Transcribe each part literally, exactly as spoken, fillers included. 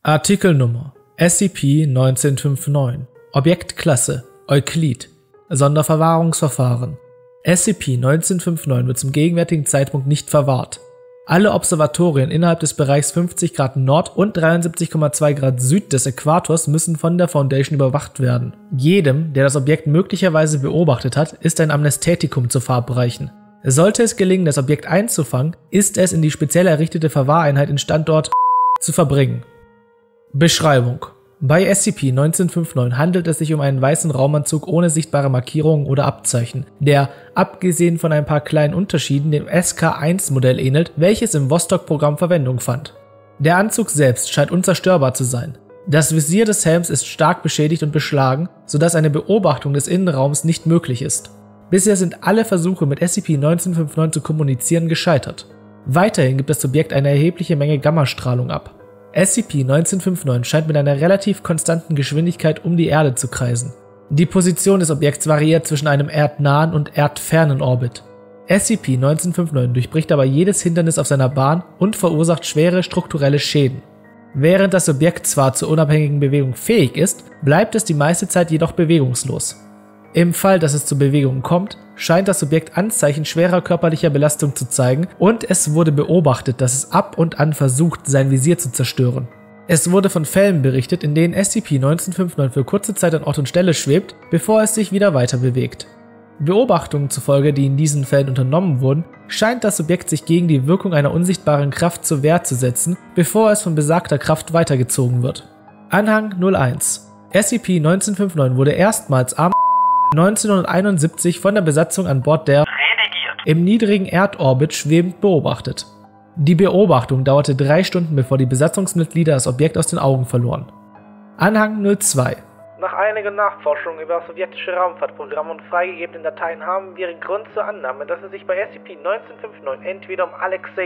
Artikelnummer S C P neunzehnhundertneunundfünfzig Objektklasse Euklid Sonderverwahrungsverfahren S C P neunzehnhundertneunundfünfzig wird zum gegenwärtigen Zeitpunkt nicht verwahrt. Alle Observatorien innerhalb des Bereichs fünfzig Grad Nord und dreiundsiebzig Komma zwei Grad Süd des Äquators müssen von der Foundation überwacht werden. Jedem, der das Objekt möglicherweise beobachtet hat, ist ein Amnestetikum zu verabreichen. Sollte es gelingen, das Objekt einzufangen, ist es in die speziell errichtete Verwahreinheit in Standort zu verbringen. Beschreibung: Bei S C P neunzehnhundertneunundfünfzig handelt es sich um einen weißen Raumanzug ohne sichtbare Markierungen oder Abzeichen, der, abgesehen von ein paar kleinen Unterschieden, dem S K eins Modell ähnelt, welches im Vostok-Programm Verwendung fand. Der Anzug selbst scheint unzerstörbar zu sein. Das Visier des Helms ist stark beschädigt und beschlagen, sodass eine Beobachtung des Innenraums nicht möglich ist. Bisher sind alle Versuche, mit S C P neunzehnhundertneunundfünfzig zu kommunizieren, gescheitert. Weiterhin gibt das Subjekt eine erhebliche Menge Gammastrahlung ab. S C P neunzehnhundertneunundfünfzig scheint mit einer relativ konstanten Geschwindigkeit um die Erde zu kreisen. Die Position des Objekts variiert zwischen einem erdnahen und erdfernen Orbit. S C P neunzehnhundertneunundfünfzig durchbricht aber jedes Hindernis auf seiner Bahn und verursacht schwere strukturelle Schäden. Während das Objekt zwar zur unabhängigen Bewegung fähig ist, bleibt es die meiste Zeit jedoch bewegungslos. Im Fall, dass es zu Bewegungen kommt, scheint das Subjekt Anzeichen schwerer körperlicher Belastung zu zeigen und es wurde beobachtet, dass es ab und an versucht, sein Visier zu zerstören. Es wurde von Fällen berichtet, in denen S C P neunzehnhundertneunundfünfzig für kurze Zeit an Ort und Stelle schwebt, bevor es sich wieder weiter bewegt. Beobachtungen zufolge, die in diesen Fällen unternommen wurden, scheint das Subjekt sich gegen die Wirkung einer unsichtbaren Kraft zur Wehr zu setzen, bevor es von besagter Kraft weitergezogen wird. Anhang null eins S C P neunzehnhundertneunundfünfzig wurde erstmals am neunzehnhunderteinundsiebzig von der Besatzung an Bord der Redigiert. im niedrigen Erdorbit schwebend beobachtet. Die Beobachtung dauerte drei Stunden, bevor die Besatzungsmitglieder das Objekt aus den Augen verloren. Anhang null zwei Nach einigen Nachforschungen über das sowjetische Raumfahrtprogramm und freigegebenen Dateien haben wir Grund zur Annahme, dass es sich bei S C P neunzehnhundertneunundfünfzig entweder um Alexei,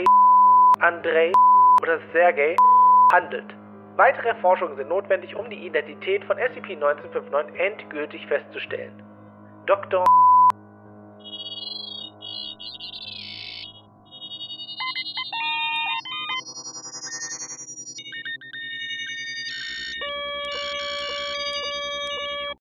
Andrei oder Sergei handelt. Weitere Forschungen sind notwendig, um die Identität von S C P neunzehnhundertneunundfünfzig endgültig festzustellen. Doktor